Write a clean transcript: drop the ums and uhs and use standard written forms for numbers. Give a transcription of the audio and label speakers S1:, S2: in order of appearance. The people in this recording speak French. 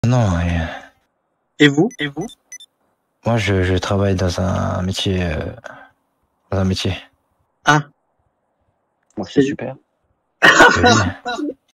S1: Non,
S2: Et vous? Et vous?
S1: moi je travaille dans un métier, dans un métier.
S2: Ah,
S3: Bon, c'est
S2: c'est
S3: super.
S1: Oui.